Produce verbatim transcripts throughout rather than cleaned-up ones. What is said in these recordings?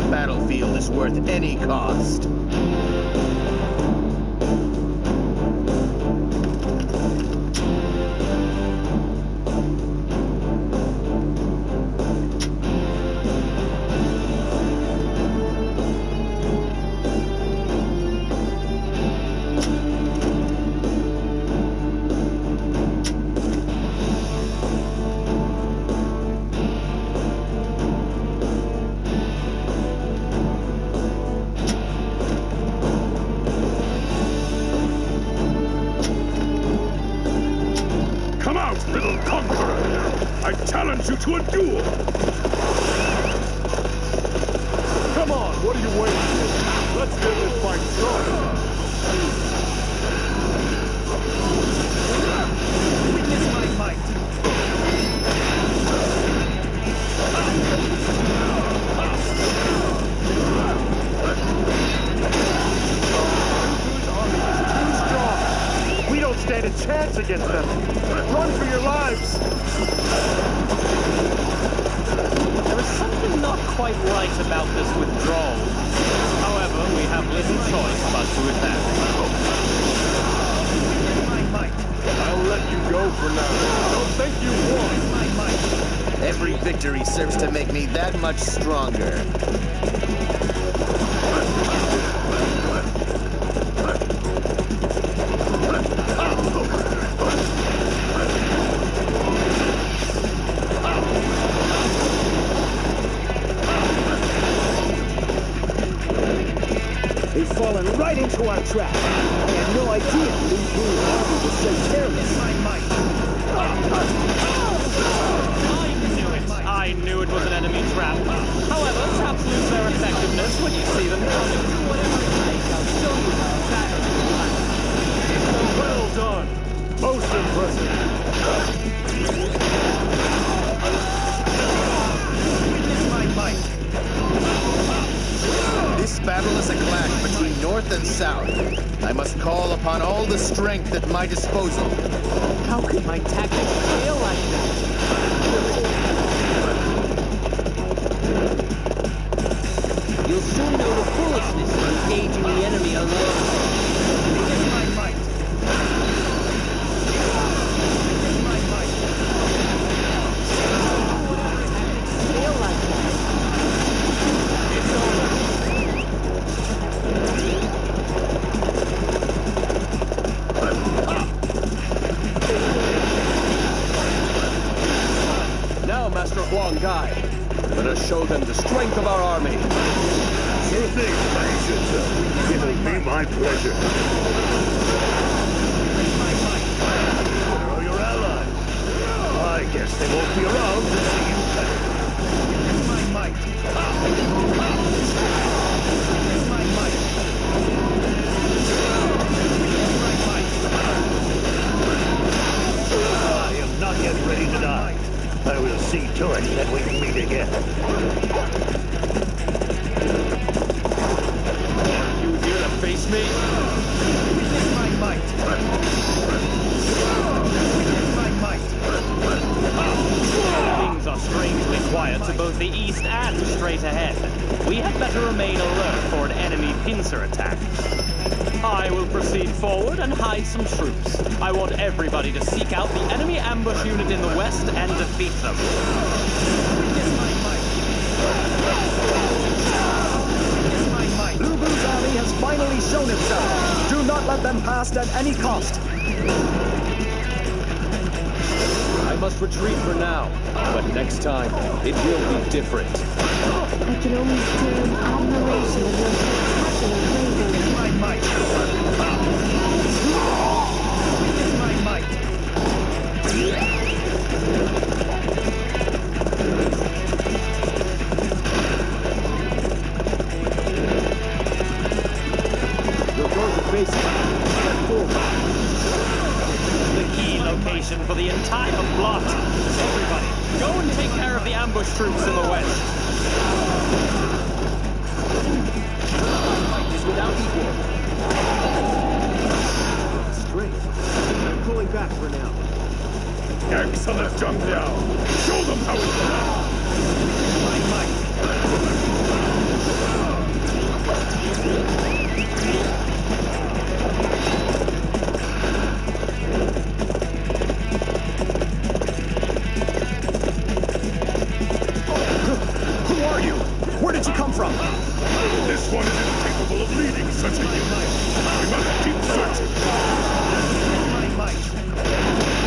battlefield is worth any cost. Little conqueror! I challenge you to a duel! Come on, what are you waiting for? Let's get this fight started! Witness my might! We don't stand a chance against them! Run for your lives! There is something not quite right about this withdrawal. However, we have little choice but to attack. My might! I'll let you go for now. Don't think you won! My might! Every victory serves to make me that much stronger. They've fallen right into our trap. I had no idea Lu Bu's army was so careless. My might. I knew it. I knew it was an enemy trap. However, traps lose their effectiveness when you see them coming. Whatever it takes, I'll show you how battle. Well done! Most impressive! Witness my might. This battle is a clash between North and South. I must call upon all the strength at my disposal. How could my tactics fail like that? You'll soon know the foolishness of engaging the enemy alone. Witness my might. Witness my might. Tactics fail like that. It's over. Now, Master Huang Gai, let us show them the strength of our army. Sure thing, Master. It'll be my pleasure. Where are your allies? I guess they won't be around to see you better. Witness my might. Witness my might. Witness my might. I am not yet ready to die. I will see to it that we meet again. You here to face me? Witness my might. Witness my might. Things are strangely quiet to both the east and straight ahead. We had better remain alert for an enemy pincer attack. I will proceed forward and hide some troops. I want everybody to seek out the enemy ambush unit in the west and defeat them. Witness my might. Witness my might. Lu Bu's army has finally shown itself. Do not let them pass at any cost. I must retreat for now, but next time, it will be different. I can only stand in admiration of your spectacular bravery. Witness my might. Witness my might. You're going to face it. Step forward. The key location for the entire plot. Everybody, go and take care of the ambush troops in the west. Fight is without equal. Strength. I'm pulling back for now. Excellent, Zhang Liao. Show them how it's done. My might. Who are you? Where did you come from? This one is incapable of leading such a unit. We must keep searching. My might.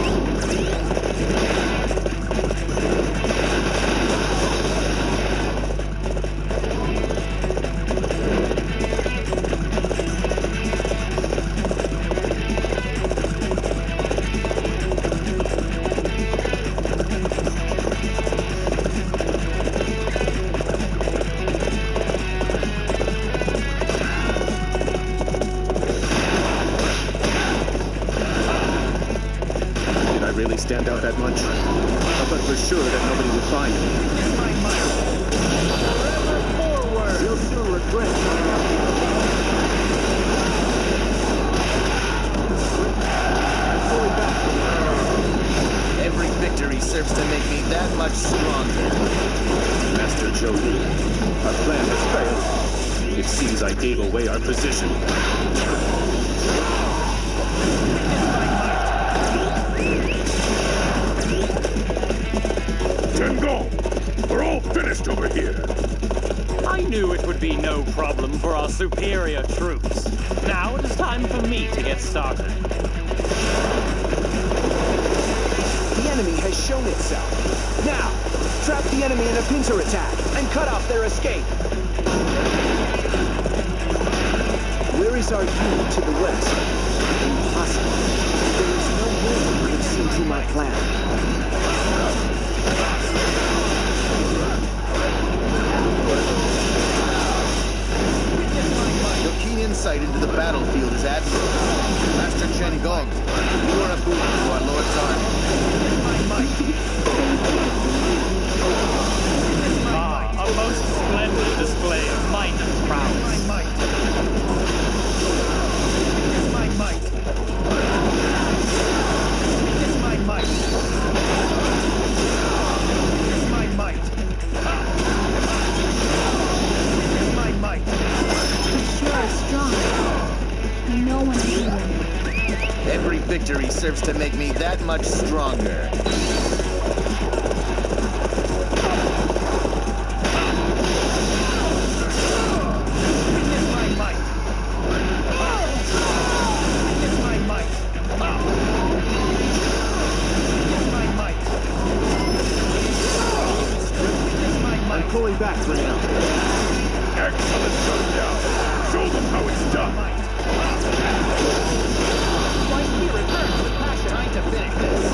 Really stand out that much? I thought for sure that nobody would find me. Forward! You'll soon regret Every victory serves to make me that much stronger. Master Zhou Yu, our plan has failed. It seems I gave away our position. Zhengong, we're all finished over here. I knew it would be no problem for our superior troops. Now it is time for me to get started. the enemy has shown itself. Now, trap the enemy in a pincer attack and cut off their escape. Where is our unit to the west? Impossible. There is no way we could have seen through my plan. Your keen insight into the battlefield is admirable. Master Zhengong, you are a boon to our Lord's army. Ah, a most splendid display of might and prowess. My might. My might. My might. My might. My might. He sure is strong. No one can beat him. Every victory serves to make me that much stronger. I'm pulling back for now. Excellent showdown. Show them how it's done. My spirit burns with passion. Time to finish this.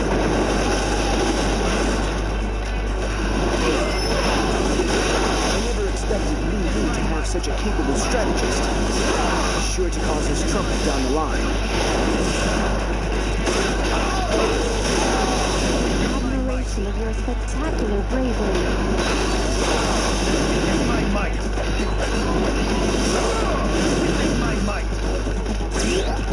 I never expected Li Yu to have such a capable strategist. He's sure to cause us trouble down the line. Admiration of your spectacular bravery. My might. My might.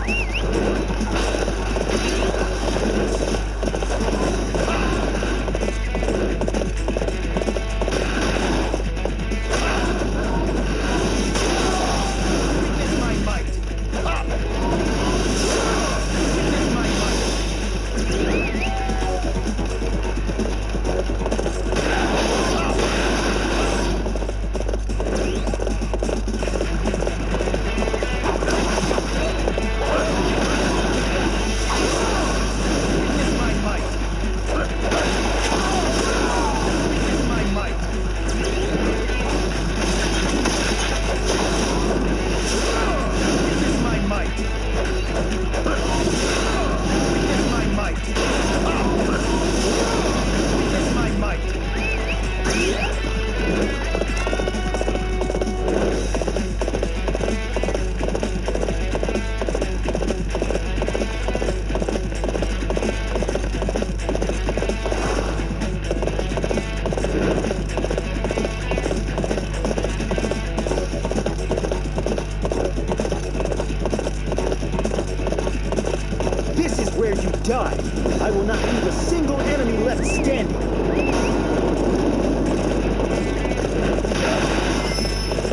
This is where you die. I will not leave a single enemy left standing.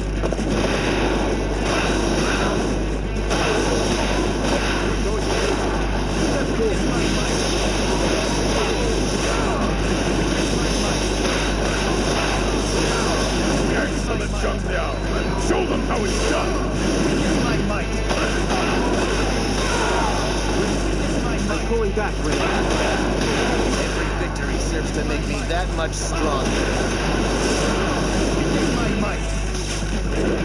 back, Ray. Every victory serves to make me that much stronger. My might.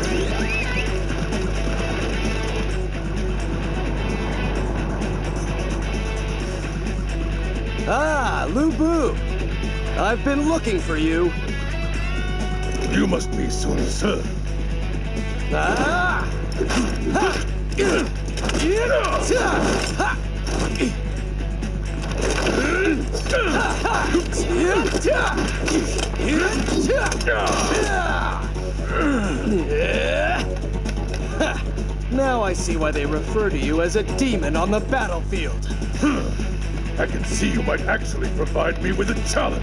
Ah, Lu Bu! I've been looking for you. You must be Sun Ce. Ah! Ha! Now I see why they refer to you as a demon on the battlefield. I can see you might actually provide me with a challenge.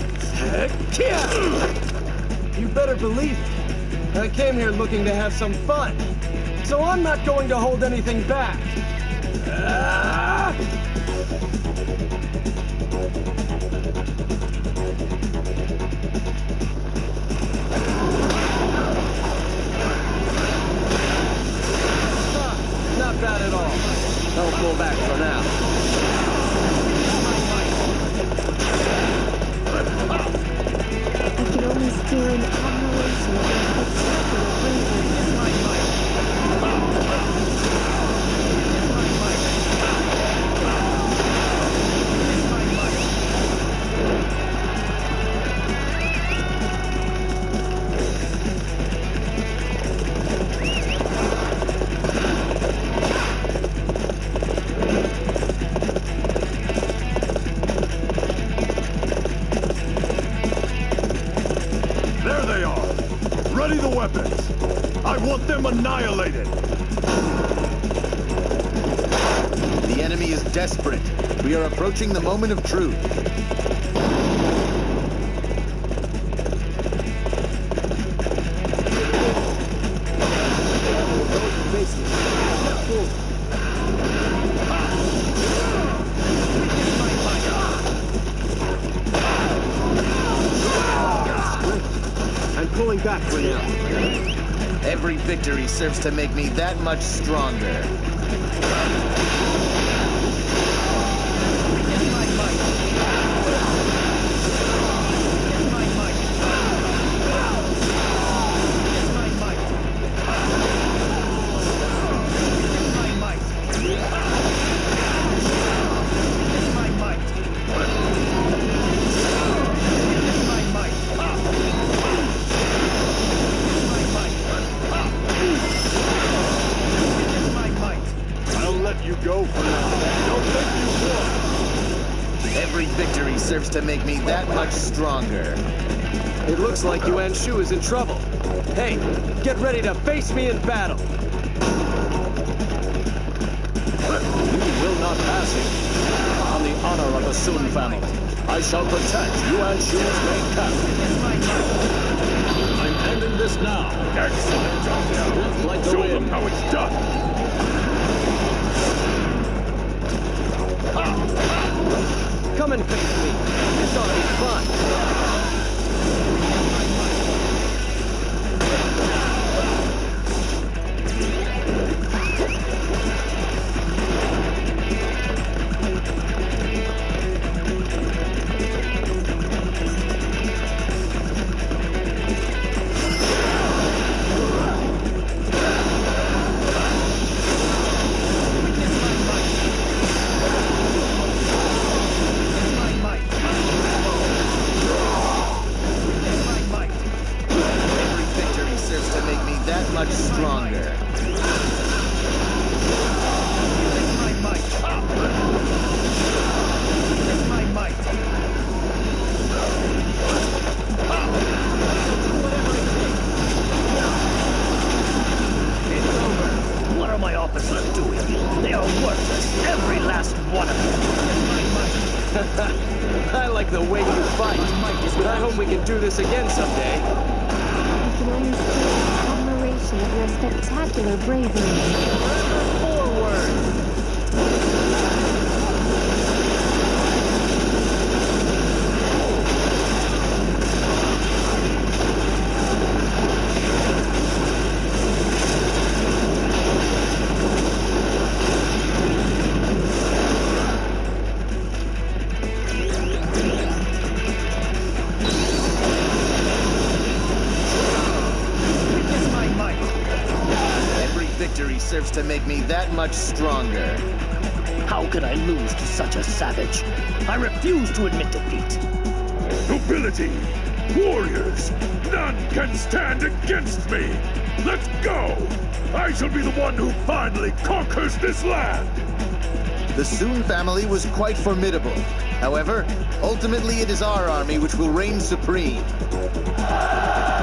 You better believe it. I came here looking to have some fun, so I'm not going to hold anything back. Ah! Ah, not bad at all. I'll pull back for now. I can only stare in admiration at your spectacular bravery. There they are! Ready the weapons! I want them annihilated! The enemy is desperate. We are approaching the moment of truth. I'm pulling back for now. Every victory serves to make me that much stronger. Every victory serves to make me that much stronger. It looks like Yuan Shu is in trouble. Hey, get ready to face me in battle. You will not pass him. On the honor of the Sun family, I shall protect Yuan Shu's main capital. I'm ending this now. Excellent, Zhang Liao. Like the Show wind. them how it's done. Come and face me. It's already fun. Much stronger. My might. My might. It's over. What are my officers doing? They are worthless, every last one of them. I like the way you fight. I hope we can do this again someday. I can only stare in admiration of your spectacular bravery. Forward! that much stronger. How could I lose to such a savage? I refuse to admit defeat. Nobility! Warriors! None can stand against me! Let's go! I shall be the one who finally conquers this land! The Soon family was quite formidable. However, ultimately it is our army which will reign supreme.